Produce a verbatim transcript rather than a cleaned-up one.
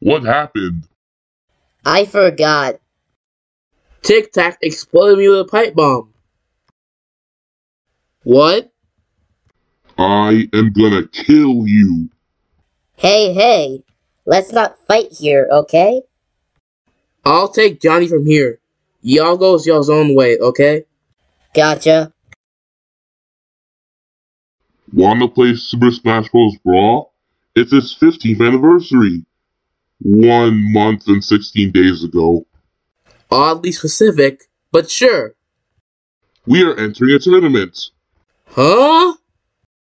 What happened? I forgot. Tic Tac exploded me with a pipe bomb. What? I am gonna kill you. Hey, hey, let's not fight here, okay? I'll take Johnny from here. Y'all goes y'all's own way, okay? Gotcha. Wanna play Super Smash Bros. Brawl? It's its fifteenth anniversary. One month and sixteen days ago. Oddly specific, but sure. We are entering a tournament. Huh?